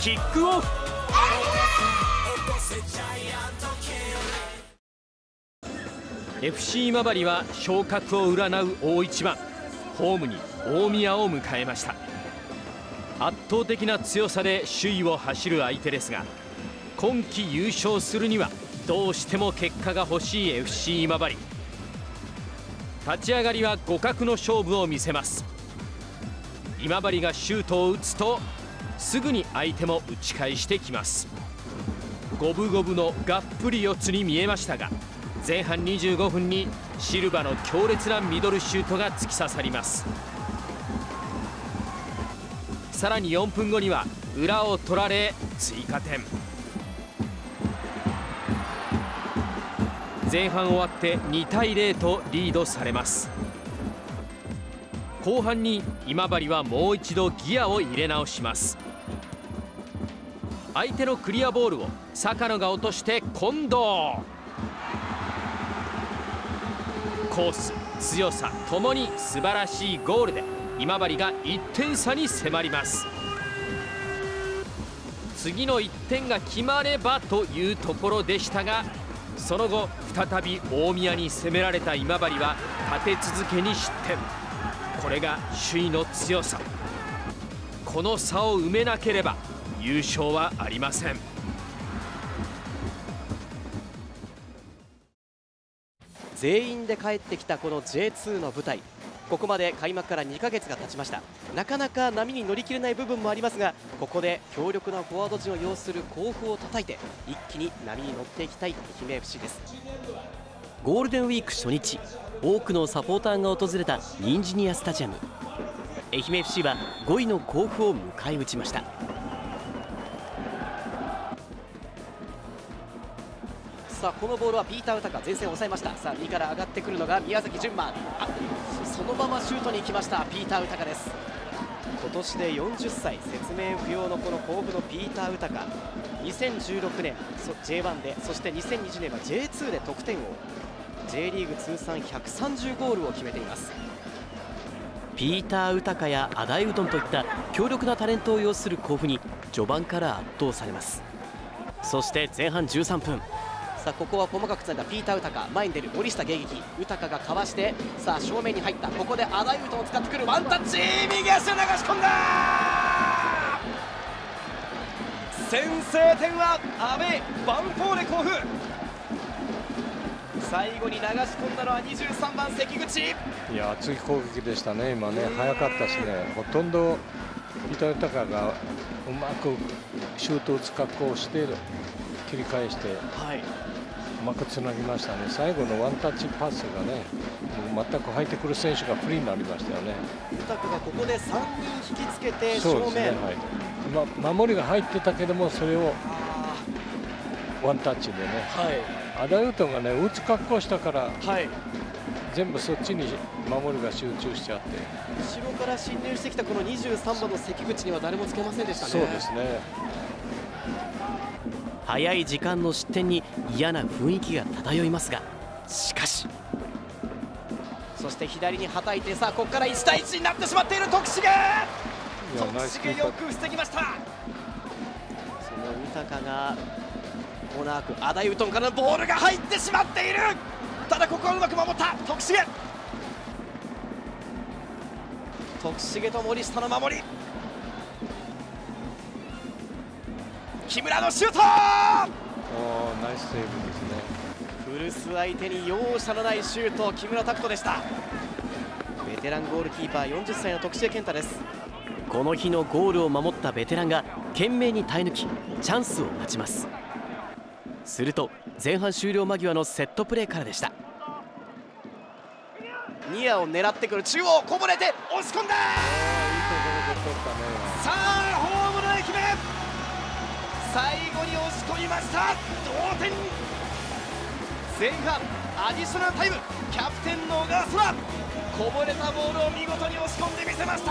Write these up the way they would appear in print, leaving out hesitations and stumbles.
キックオフ。FC 今治は昇格を占う大一番、ホームに大宮を迎えました。圧倒的な強さで首位を走る相手ですが、今季優勝するにはどうしても結果が欲しい FC 今治。立ち上がりは互角の勝負を見せます。今治がシュートを打つとすぐに相手も打ち返してきます。五分五分のがっぷり四つに見えましたが、前半25分にシルバの強烈なミドルシュートが突き刺さります。さらに4分後には裏を取られ追加点。前半終わって2対0とリードされます。後半に今治はもう一度ギアを入れ直します。相手のクリアボールを坂野が落として近藤。コース、強さともに素晴らしいゴールで今治が1点差に迫ります。次の1点が決まればというところでしたが、その後再び大宮に攻められた今治は立て続けに失点。これが首位の強さ。この差を埋めなければ優勝はありません。 全員で帰ってきたこの J2 の舞台、ここまで開幕から2ヶ月が経ちました。なかなか波に乗り切れない部分もありますが、ここで強力なフォワード陣を擁する甲府を叩いて一気に波に乗っていきたい愛媛 FC です。ゴールデンウィーク初日、多くのサポーターが訪れたニンジニアスタジアム。愛媛 FC は5位の甲府を迎え撃ちました。さあこのボールはピーター・ウタカ、前線を抑えました。さあ右から上がってくるのが宮崎純馬。そのままシュートに行きましたピーター・ウタカです。今年で40歳、説明不要のこの甲府のピーター・ウタカ、2016年 J1 で、そして2020年は J2 で得点王、J リーグ通算130ゴールを決めています。ピーター・ウタカやアダイウトンといった強力なタレントを擁する甲府に序盤から圧倒されます。そして前半13分、さあここは細かくつないだピーター・ウタカ、前に出る森下迎撃、ウタカがかわして、さあ正面に入った。ここでアダイウトンを使ってくるワンタッチ、右足を流し込んだ。先制点は阿部バンフォーレ甲府。最後に流し込んだのは23番関口。 いや熱い攻撃でしたね。今ね早かったしね、ほとんどピーター・ウタカがうまくシュートを打つ格好をして切り返して、はい、うまくつなぎましたね。最後のワンタッチパスがね、もう全く入ってくる選手がフリーになりましたよね。 ウタカがここで3人引きつけて正面、 そうですね、はい、守りが入ってたけども、それをワンタッチでね、はい、アダイウトンがね打つ格好したから、はい、全部そっちに守りが集中しちゃって、 後ろから侵入してきたこの23番の関口には誰もつけませんでしたね。 そうですね。 早い時間の失点に嫌な雰囲気が漂いますが、しかしそして左にはたいて、さあここから1対1になってしまっている徳重。徳重よく防ぎました。その豊がコーナーク、アダイウトンからのボールが入ってしまっている。ただここはうまく守った徳重。徳重と森下の守り、木村のシュート。 ナイスセーブですね。 古巣相手に容赦のないシュート、木村拓人でした。ベテランゴールキーパー40歳の徳重健太です。この日のゴールを守ったベテランが懸命に耐え抜きチャンスを待ちます。すると前半終了間際のセットプレーからでした。ニアを狙ってくる、中央こぼれて押し込んだ。さあホームの愛媛、最後に押し込みました。同点。前半アディショナルタイム、キャプテンの小川空、こぼれたボールを見事に押し込んでみせました。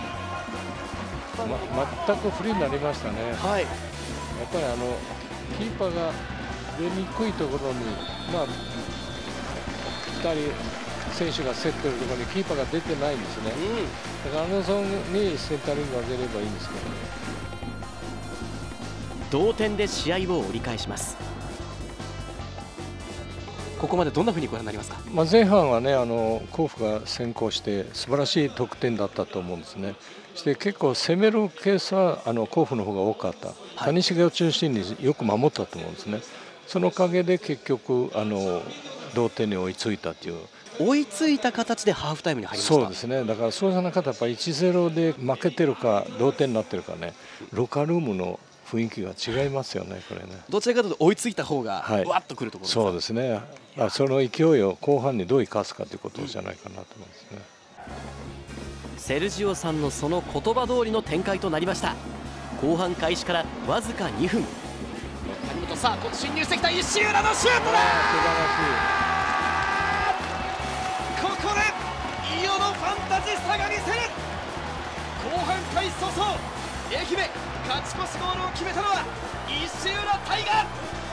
全くフリーになりましたね。はい、やっぱりキーパーが出にくいところに、2人選手が競っているところにキーパーが出てないんですね。だからゾーンにセンタリングを上げればいいんですけどね。 同点で試合を折り返します。ここまでどんなふうにご覧になりますか？ 前半はね甲府が先行して素晴らしい得点だったと思うんですね。して結構攻めるケースは甲府の方が多かった、谷繁を中心によく守ったと思うんですね。そのおかげで結局同点に追いついたという。 追いついた形でハーフタイムに入りました。 そうですね。だからそうじゃなかったらやっぱ 1-0 で負けてるか同点になってるかね、ロッカールームの雰囲気が違いますよね、これね。 どちらかというと追いついた方がわっとくるところですか？ そうですね。その勢いを後半にどう生かすかということじゃないかなと思いますね。 セルジオさんのその言葉通りの展開となりました。後半開始からわずか2分。谷本、さあ侵入してきた石浦のシュートだ。ここで伊予のファンタジスタが見せる。後半開始早々、愛媛勝ち越しゴールを決めたのは石浦大河。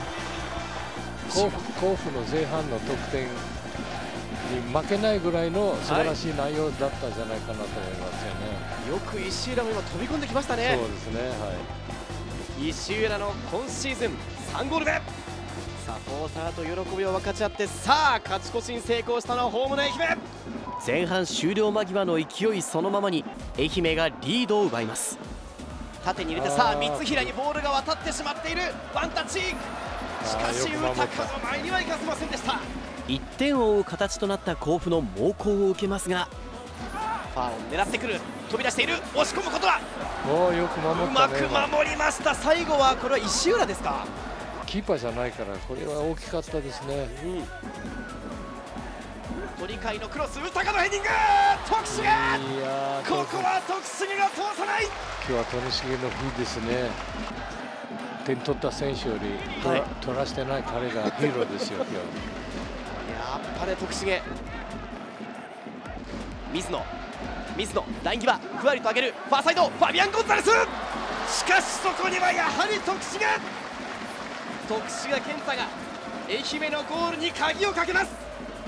甲府の前半の得点に負けないぐらいの素晴らしい内容だったんじゃないかなと思いますよね。 よく石浦も今飛び込んできましたね。 そうですね、はい、 石浦の今シーズン3ゴール目。サポーターと喜びを分かち合って、さあ勝ち越しに成功したのはホームの愛媛。前半終了間際の勢いそのままに愛媛がリードを奪います。縦に入れて、さあ三平にボールが渡ってしまっている。ワンタッチ、しかし豊の前には行かせませんでした。1点を追う形となった甲府の猛攻を受けますが、ファーを狙ってくる、飛び出している、押し込むことはよく守ったね。 うまく守りました。最後はこれは石浦ですか？ キーパーじゃないからこれは大きかったですね。 鳥海のクロス、宇高のヘディング、徳重、ここは徳重が通さない。 今日は鳥重の日ですね。点取った選手より取らしてない彼がヒーローですよ今日。 やっぱり徳重、水野ライン際、ふわりと上げる、ファーサイド、ファビアン・ゴンザレス。しかしそこにはやはり徳重健太が愛媛のゴールに鍵をかけます。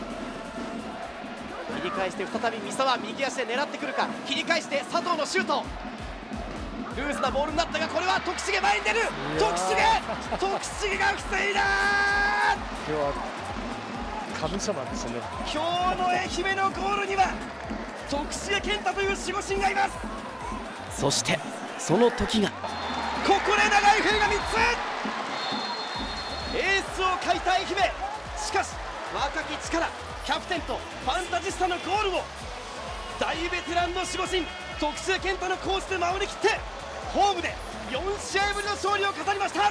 切り返して再び三沢、右足で狙ってくるか、切り返して佐藤のシュート、ルーズなボールになったが、これは徳重前に出る。徳重が防いだ。 今日は神様ですね。 今日の愛媛のゴールには徳重健太という守護神がいます。そしてその時が、ここで長い笛が3つ。エースを欠いた愛媛、しかし若き力、キャプテンとファンタジスタのゴールを大ベテランの守護神徳重健太のコースで守りきって、ホームで4試合ぶりの勝利を飾りました。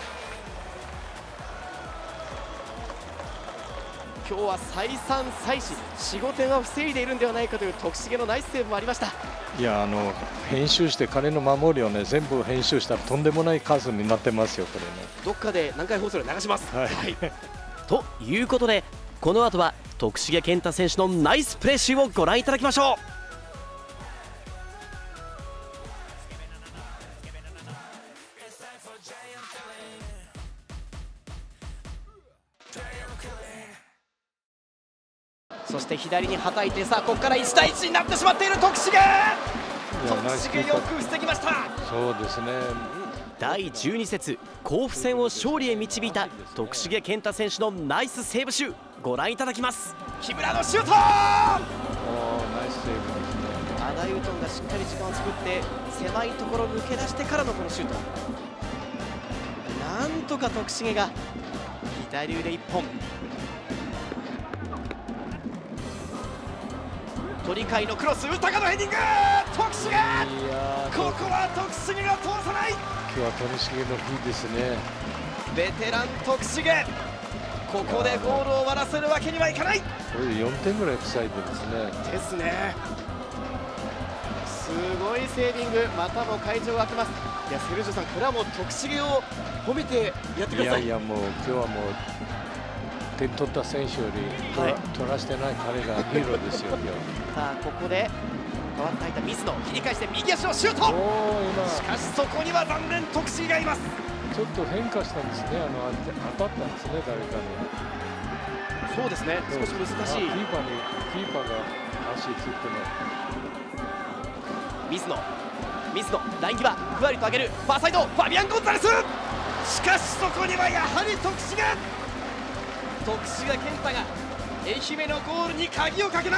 今日は再三再四 4,5 点は防いでいるんではないかという徳重のナイスセーブもありました。 いや編集して彼の守りをね全部編集したらとんでもない数になってますよこれね。 どっかで南海放送で流します。 はい、 ということでこの後は徳重健太選手のナイスプレー集をご覧いただきましょう。そして左にはたいて、さあここから1対1になってしまっている徳重よく防ぎました。 そうですね。 第12節甲府戦を勝利へ導いた徳重健太選手のナイスセーブ集ご覧いただきます。木村のシュート、 ナイスセーブですね。 アダユトンがしっかり時間を作って狭いところを抜け出してからのこのシュート、なんとか徳重が左腕1本。鳥海のクロス、宇高のヘディング、徳重、ここは徳重が通さない。 今日は鳥重の日ですね。 ベテラン徳重、ここでゴールを割らせるわけにはいかない。 これで4点ぐらい塞いでですね。 すごいセービング、またも会場が開けます。いやセルジョさん、これはもう徳重を褒めてやってください。 いやもう今日はもう点取った選手より取らしてない彼がヒーローですよ今日。 さあここで変わって入った水野、切り返して右足のシュート、しかしそこには残念徳重がいます。 ちょっと変化したんですね。当たったんですね、誰かに。 そうですね、少し難しい。 キーパーが足ついてない。 水野ライン際、ふわりと上げる、ファーサイド、ファビアン・ゴンザレス。 しかしそこにはやはり徳重健太が愛媛のゴールに鍵をかけます。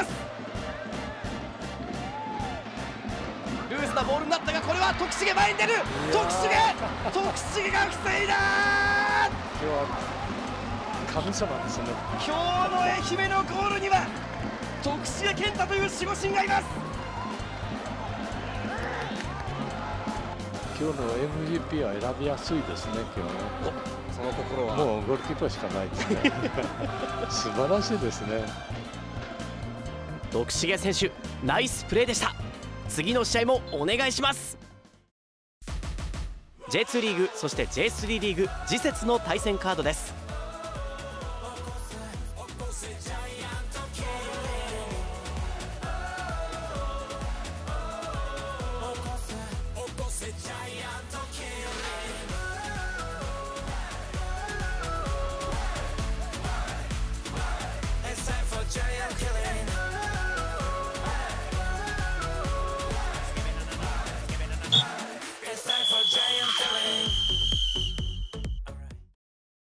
ルーズなボールになったが、これは徳重前に出る。徳重が防いだ。 今日は神様ですね。 今日の愛媛のゴールには徳重健太という守護神がいます。 今日の MVP は選びやすいですね。今日ね、 その心はもうゴールキーパーしかないですね。素晴らしいですね。 徳重選手、ナイスプレーでした。次の試合もお願いします。 J2 リーグ、そして J3 リーグ次節の対戦カードです。